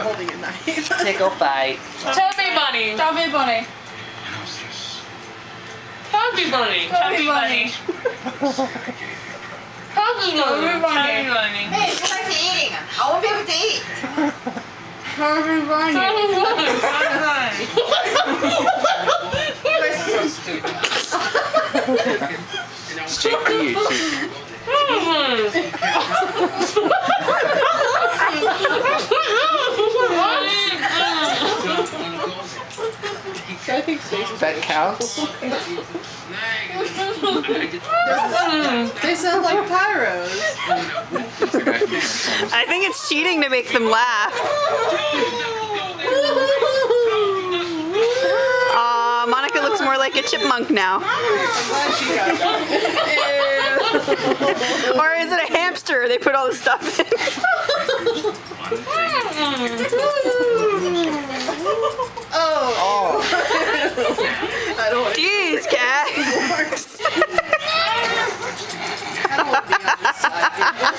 holding a knife. Tickle fight. Chubby bunny. Chubby bunny. Chubby bunny. Chubby bunny. Chubby bunny. bunny. Hey, she likes eating. I won't be able to eat. Chubby bunny. You guys are so stupid. Straight to you, too. I think Stacey's That counts? They sound like pyros. I think it's cheating to make them laugh. Monica looks more like a chipmunk now. Or is it a hamster? They put all the stuff in. Oh. I don't want to. Jeez, cat. I don't want to be on this side.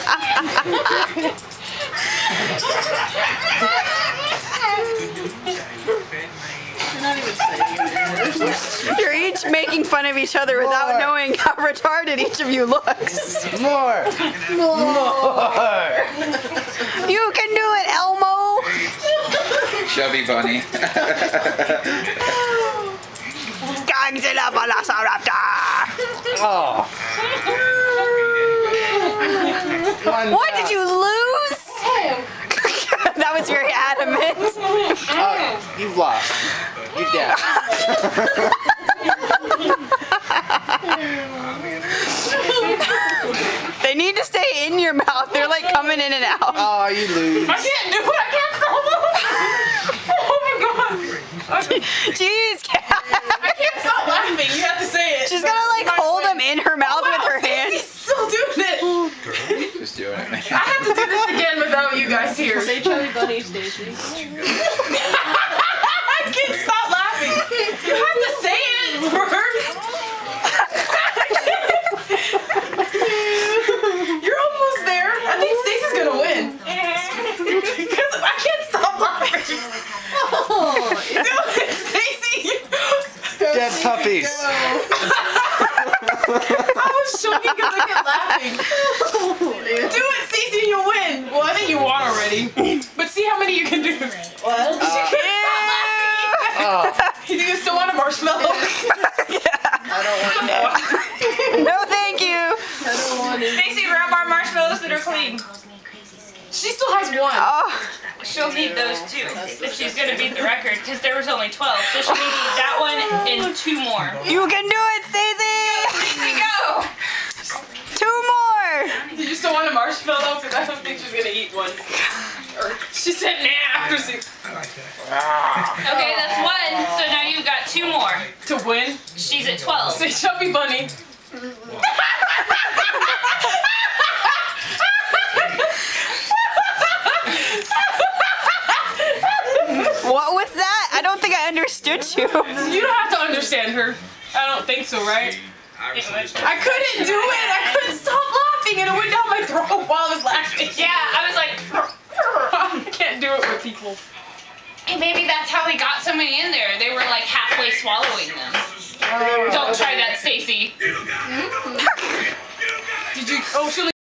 You're not even saying it. You're each making fun of each other without knowing how retarded each of you looks. More! More! You can do it, Elmo! Chubby bunny. Godzilla Velociraptor! Oh. What, did you lose? That was very adamant. You lost. You're down. They need to stay in your mouth. They're like coming in and out. Oh, you lose. I can't do it. I can't stop it. Oh my god. Jeez, cat. I can't stop laughing. You have to say it. She's gonna like hold them in her mouth with her hand. He's still doing it. Just doing it. I have to do this again without you guys here. Say Chubby Bunny, Stacey. I can't stop laughing. You have to say it first. You're almost there. I think Stacey's gonna win. Because I can't stop laughing. Do it, Stacey. Dead puppies. I was choking because I kept laughing. Do it, Stacey, and you'll win. Well, I think you won already. But see how many you can do. What? She can't stop laughing. Oh. You think you still want a marshmallow? I don't want that. No, thank you. I don't want it. Stacey, grab our marshmallows that are clean. She still has one. Oh, She'll need those too if she's gonna beat the record, because there was only 12. So she'll need that one and 2 more. you can do it, Stacey. Stacey, go! 2 more. Do you still want a marshmallow? Because I don't think she's gonna eat one. Or she said nah after 6. Okay, that's 1. So now you've got 2 more. To win? She's at 12. Say Chubby Bunny. What was that? I don't think I understood you. You don't have to understand her. I don't think so, right? I couldn't do it. I couldn't stop laughing, and it went down my throat while I was laughing. Yeah, I was like, I can't do it with people. hey, maybe that's how they got so many in there. They were like halfway swallowing them. Don't try that, Stacey. Did you? Oh, she'll